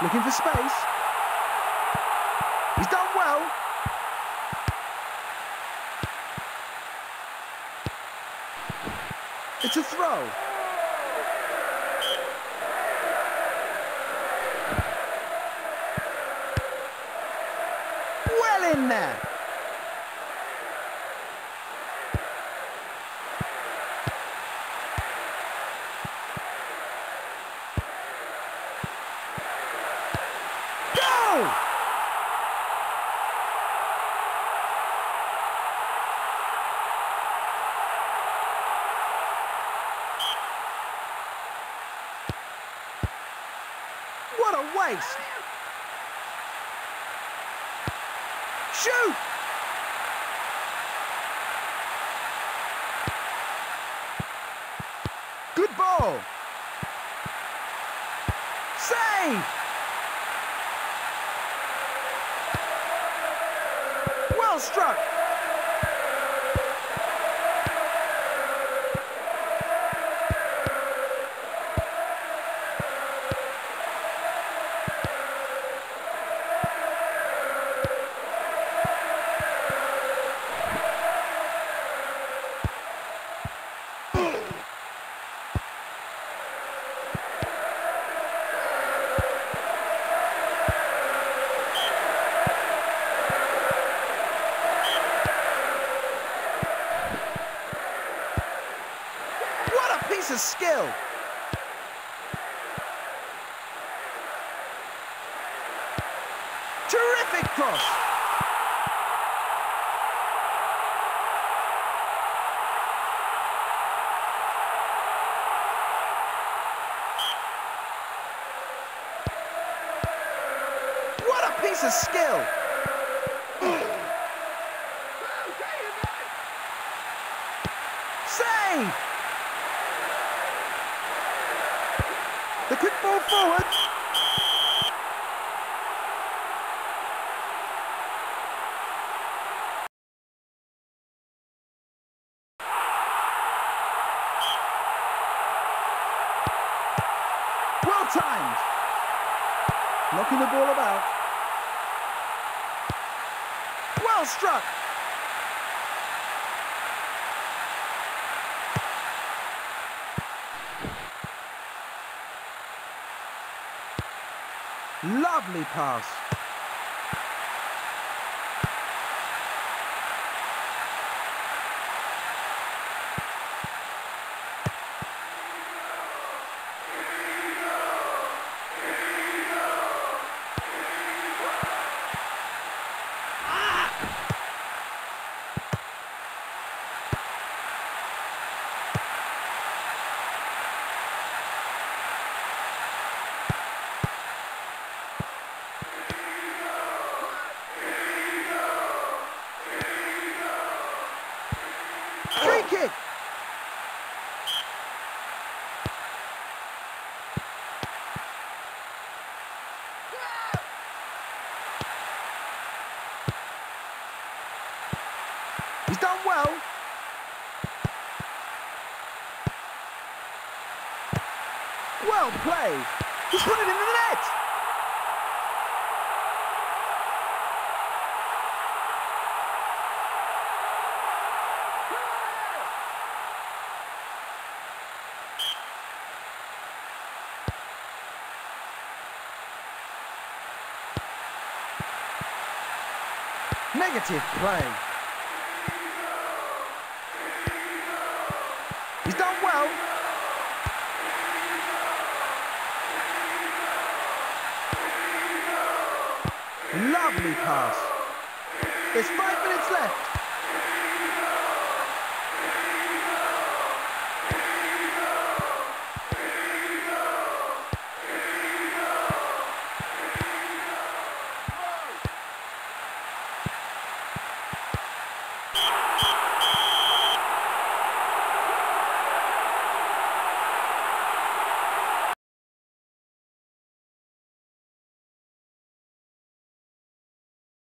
Looking for space. He's done well. It's a throw. Well in there. Go! What a waste! Shoot! Good ball! Save! Well struck! Piece of skill. Terrific cross. What a piece of skill. Save. The quick ball forward. Well timed. Knocking the ball about. Well struck. Lovely pass. Free kick. He's done well. Well played. He's put it in the net. Negative play. He's done well. Lovely pass. There's 5 minutes left.